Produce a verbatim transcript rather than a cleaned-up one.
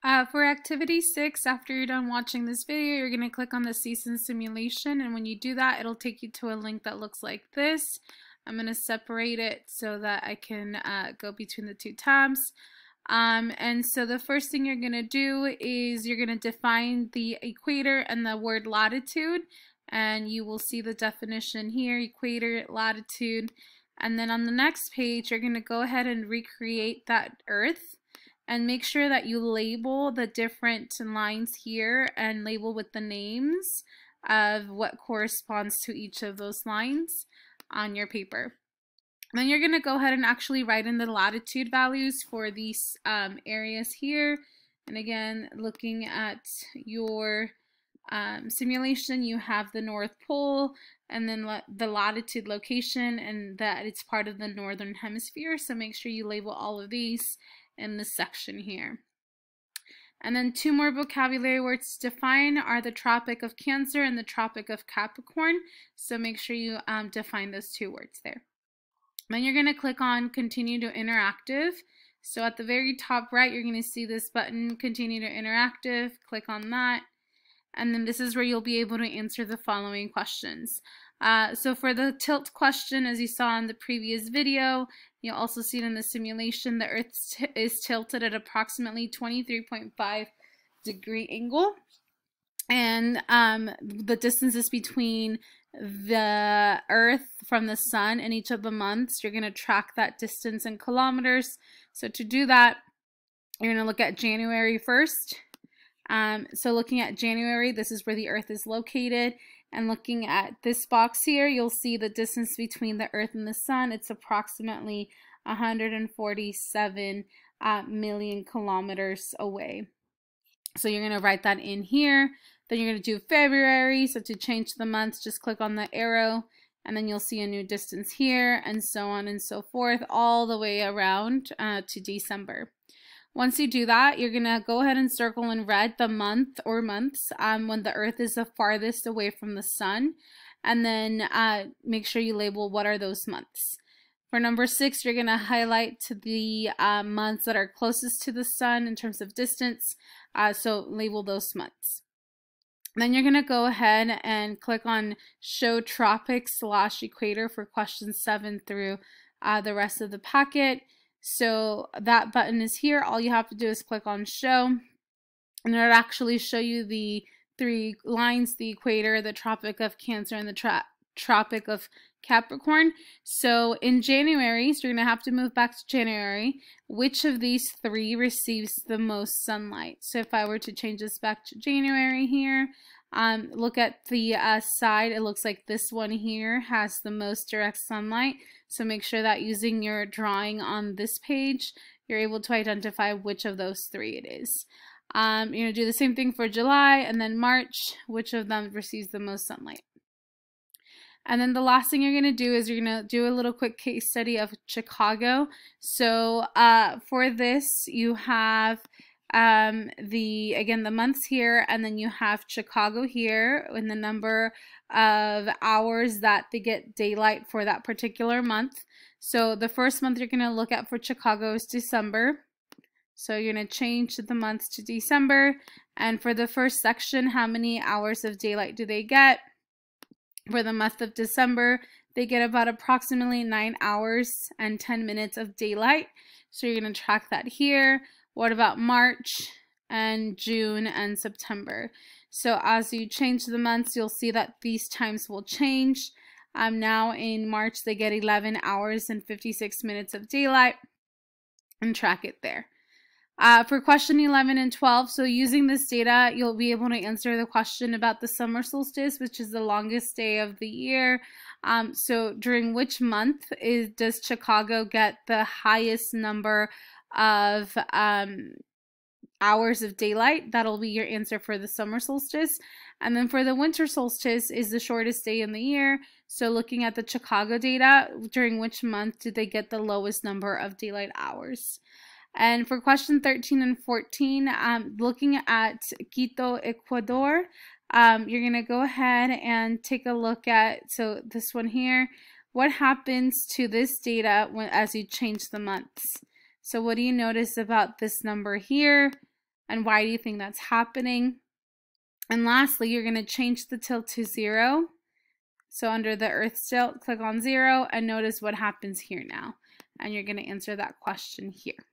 Uh, for activity six, after you're done watching this video, you're going to click on the season simulation, and when you do that, it'll take you to a link that looks like this. I'm going to separate it so that I can uh, go between the two tabs. Um, and so the first thing you're going to do is you're going to define the equator and the word latitude, and you will see the definition here, equator, latitude. And then on the next page, you're going to go ahead and recreate that Earth. And make sure that you label the different lines here and label with the names of what corresponds to each of those lines on your paper. Then you're going to go ahead and actually write in the latitude values for these um, areas here. And again, looking at your um, simulation, you have the North Pole and then the latitude location, and that it's part of the Northern Hemisphere. So make sure you label all of these in this section here. And then two more vocabulary words to define are the Tropic of Cancer and the Tropic of Capricorn. So make sure you um, define those two words there. Then you're going to click on Continue to Interactive. So at the very top right, you're going to see this button, Continue to Interactive. Click on that. And then this is where you'll be able to answer the following questions. Uh, so for the tilt question, as you saw in the previous video, you'll also see it in the simulation, the Earth is tilted at approximately twenty-three point five degree angle. And um, the distances between the Earth from the sun in each of the months, you're going to track that distance in kilometers. So to do that, you're going to look at January first. Um, so looking at January, this is where the Earth is located. And looking at this box here, you'll see the distance between the Earth and the Sun. It's approximately one hundred forty-seven uh, million kilometers away. So you're going to write that in here. Then you're going to do February. So to change the months, just click on the arrow, and then you'll see a new distance here, and so on and so forth, all the way around uh, to December. Once you do that, you're going to go ahead and circle in red the month or months um, when the Earth is the farthest away from the Sun. And then uh, make sure you label what are those months. For number six, you're going to highlight the uh, months that are closest to the Sun in terms of distance. Uh, so label those months. Then you're going to go ahead and click on Show Tropic slash Equator for questions seven through uh, the rest of the packet. So that button is here. All you have to do is click on Show, and it'll actually show you the three lines, the equator, the Tropic of Cancer, and the tra Tropic of Capricorn. So in January, so you're going to have to move back to January, which of these three receives the most sunlight? So if I were to change this back to January here, Um, look at the uh, side. It looks like this one here has the most direct sunlight. So make sure that using your drawing on this page, you're able to identify which of those three it is. Um, you're going to do the same thing for July, and then March, which of them receives the most sunlight. And then the last thing you're going to do is you're going to do a little quick case study of Chicago. So uh, for this, you have Um, the again the months here, and then you have Chicago here and the number of hours that they get daylight for that particular month. So the first month you're going to look at for Chicago is December. So you're going to change the months to December. And for the first section, how many hours of daylight do they get? For the month of December, they get about approximately nine hours and ten minutes of daylight. So you're going to track that here. What about March and June and September? So as you change the months, you'll see that these times will change. Um, now in March, they get eleven hours and fifty-six minutes of daylight, and track it there. Uh, for question eleven and twelve, so using this data, you'll be able to answer the question about the summer solstice, which is the longest day of the year. Um, so during which month is does Chicago get the highest number of um, hours of daylight? That'll be your answer for the summer solstice. And then for the winter solstice is the shortest day in the year. So looking at the Chicago data, during which month did they get the lowest number of daylight hours? And for question thirteen and fourteen, um, looking at Quito, Ecuador, um, you're going to go ahead and take a look at, so this one here, what happens to this data when as you change the months? So what do you notice about this number here? and why do you think that's happening? And lastly, you're going to change the tilt to zero. So under the Earth tilt, click on zero and notice what happens here now. And you're going to answer that question here.